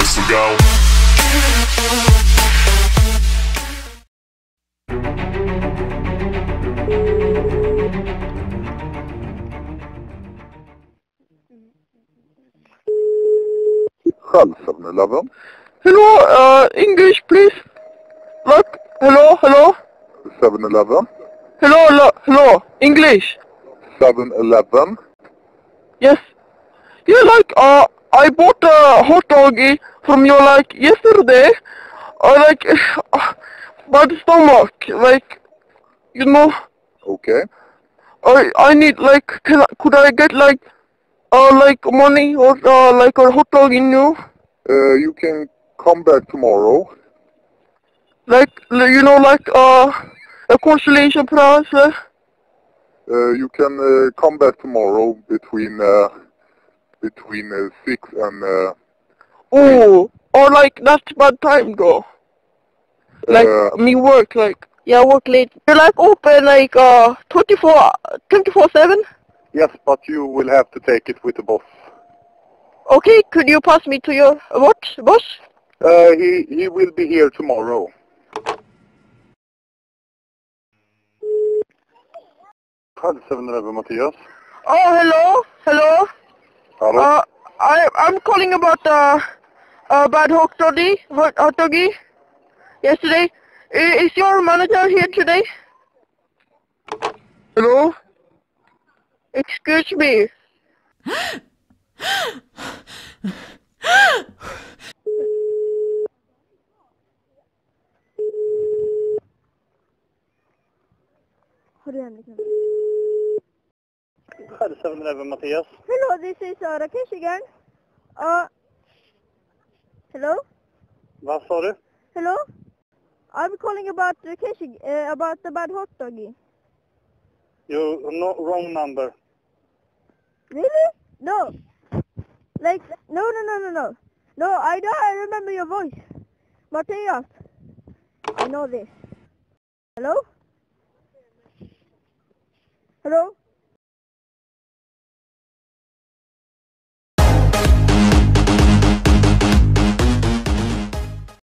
so go. 7-Eleven. Hello, English, please. Look, hello. 7-Eleven. Hello, English. 7-Eleven. Yes. Yeah, like, I bought a hot doggy from you, like, yesterday. Like, bad stomach, like, you know, Okay. I need, like, could I get, like, money or, like, a hot dog in you? You can come back tomorrow. Like, you know, like, a consolation prize, You can come back tomorrow between 6 and Oh, or like that's bad time though. Like me work like yeah work late. You're like open like 24/7. yes, but you will have to take it with the boss. Okay, could you pass me to your what boss? He will be here tomorrow. Hi, 7-Eleven, Mattias. Oh, hello. Hello? I'm calling about bad hot doggy yesterday. Is your manager here today? Hello? Excuse me. Hi, 7-Eleven, Mattias. Hello, this is Rakesh again. Hello? Vad sa du? Hello? I'm calling about Rakesh, about the bad hot doggy. You're not wrong number. Really? No. Like, no. No, I remember your voice. Matthias. I know this. Hello? Hello?